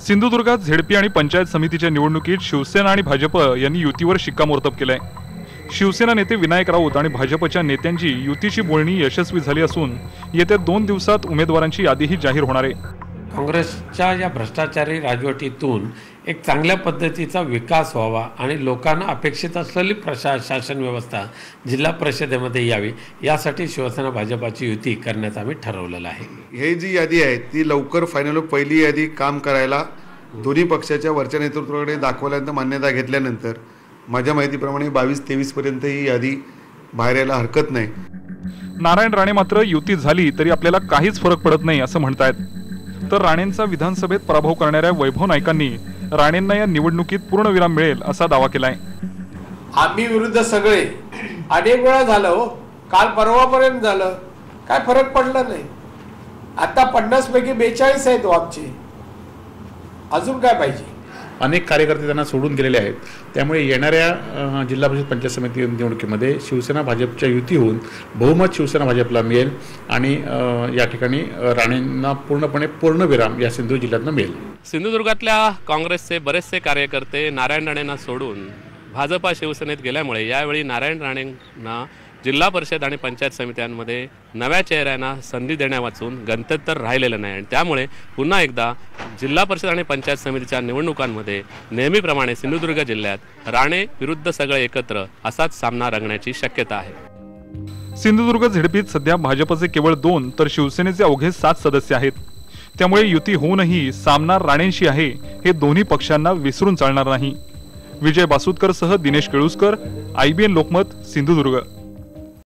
सिंधुदुर्गात झेडपी आणि पंचायत समितीच्या निवडणुकीत शिवसेना आणि भाजप यांनी युतीवर शिक्कामोर्तब केलंय। शिवसेना नेते विनायक राऊत आणि भाजपच्या नेत्यांची युतीची बोलणी यशस्वी झाली असून येत्या 2 दिवसात उमेदवारांची यादीही जाहीर होणार आहे। काँग्रेसच्या या भ्रष्टाचारी राजवटीतून एक चांगल्या पद्धतीचा विकास व्हावा आणि लोकांना अपेक्षित असलेली शासन व्यवस्था जिल्हा परिषदेमध्ये यावी यासाठी शिवसेना भाजपाची युती करण्याचं आम्ही ठरवलेलं आहे। हे जी यादी आहे ती लवकर फायनल पहिली यादी काम करायला दोन्ही पक्षाच्या वरच्या नेतृत्वाकडे दाखवल्यानंतर मान्यता घेतल्यानंतर माझ्या माहितीप्रमाणे 22-23 पर्यंत ही यादी बाहेर यायला हरकत नाही। नारायण राणे मात्र युती झाली तरी आपल्याला काहीच फरक पडत नाही असं म्हणतायत, तर राणेंचा विधानसभेत पराभव करणाऱ्या वैभव नाईकांनी राणेंना या निवडणुकीत पूर्णविराम मिळेल असा दावा केलाय। आम्ही विरुद्ध सगळे अनेक वेळा झालं हो, काल परवापर्यंत झालं, काय फरक पडला नाही। आता 50 पैकी 42 आहेत आमचे, अजून काय पाहिजे। अनेक कार्यकर्ते त्यांना सोडून गेलेले आहेत, त्यामुळे येणाऱ्या जिल्हा परिषद पंचायत समिती निवडणुकीमध्ये शिवसेना भाजपच्या युती होऊन बहुमत शिवसेना भाजपला मिळेल आणि या ठिकाणी राणेंना पूर्णपणे पूर्णविराम या सिंधुदुर्ग जिल्ह्यातनं मिळेल। सिंधुदुर्गातल्या काँग्रेसचे बरेचसे कार्यकर्ते नारायण राणेंना सोडून भाजपा शिवसेनेत गेल्यामुळे यावेळी नारायण राणेंना जिल्हा परिषद आणि पंचायत समित्यांमध्ये नव्या चेहऱ्यांना संधी देण्या वाचून गंतव्य राहिलेलं नाही आणि त्यामुळे पुन्हा एकदा जिल्हा परिषद आणि पंचायत समितीच्या निवडणुकांमध्ये नेहमीप्रमाणे सिंधुदुर्ग जिल्ह्यात राणे विरुद्ध सगळे एकत्र असाच सामना रंगण्याची शक्यता आहे। सिंधुदुर्ग झेडपीत सध्या भाजपचे केवळ 2 तर शिवसेनेचे अवघे 7 सदस्य आहेत, त्यामुळे युती होऊनही सामना राणेंशी आहे हे दोन्ही पक्षांना विसरून चालणार नाही। विजय बासुदकर सह दिनेश केळुसकर, IBN लोकमत, सिंधुदुर्ग।